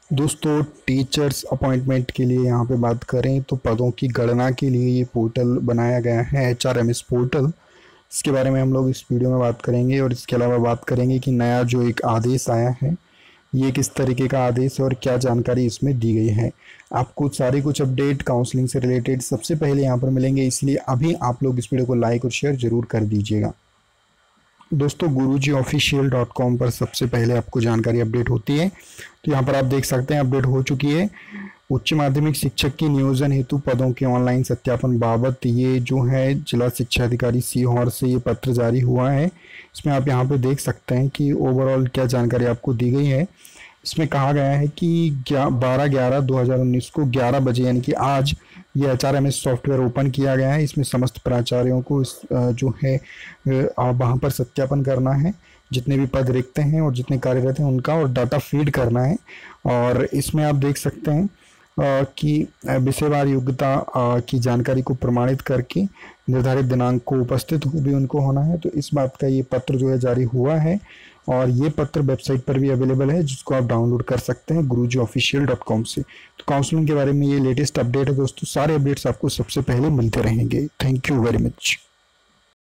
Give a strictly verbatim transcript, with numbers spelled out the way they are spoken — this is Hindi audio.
दोस्तों टीचर्स अपॉइंटमेंट के लिए यहाँ पे बात करें तो पदों की गणना के लिए ये पोर्टल बनाया गया है, H R M S portal. इसके बारे में हम लोग इस वीडियो में बात करेंगे और इसके अलावा बात करेंगे कि नया जो एक आदेश आया है ये किस तरीके का आदेश है और क्या जानकारी इसमें दी गई है। आपको सारी कुछ अपडेट काउंसलिंग से रिलेटेड सबसे पहले यहाँ पर मिलेंगे, इसलिए अभी आप लोग इस वीडियो को लाइक और शेयर जरूर कर दीजिएगा। दोस्तों गुरुजी ऑफिशियल डॉट कॉम पर सबसे पहले आपको जानकारी अपडेट होती है, तो यहाँ पर आप देख सकते हैं अपडेट हो चुकी है। उच्च माध्यमिक शिक्षक की नियोजन हेतु पदों के ऑनलाइन सत्यापन बाबत ये जो है जिला शिक्षा अधिकारी सीहोर से ये पत्र जारी हुआ है। इसमें आप यहाँ पे देख सकते हैं कि ओवरऑल क्या जानकारी आपको दी गई है। इसमें कहा गया है कि बारह ग्यारह दो हज़ार उन्नीस को ग्यारह बजे यानी कि आज ये H R M S software open किया गया है। इसमें समस्त प्राचार्यों को इस जो है वहाँ पर सत्यापन करना है, जितने भी पद रिक्त हैं और जितने कार्यरत हैं उनका, और डाटा फीड करना है। और इसमें आप देख सकते हैं कि विषयवार योग्यता की जानकारी को प्रमाणित करके निर्धारित दिनांक को उपस्थित भी उनको होना है। तो इस बात का ये पत्र जो है जारी हुआ है और ये पत्र वेबसाइट पर भी अवेलेबल है, जिसको आप डाउनलोड कर सकते हैं गुरुजी ऑफिशियल डॉट कॉम से। तो काउंसलिंग के बारे में ये लेटेस्ट अपडेट है दोस्तों। सारे अपडेट्स आपको सबसे पहले मिलते रहेंगे। Thank you very much.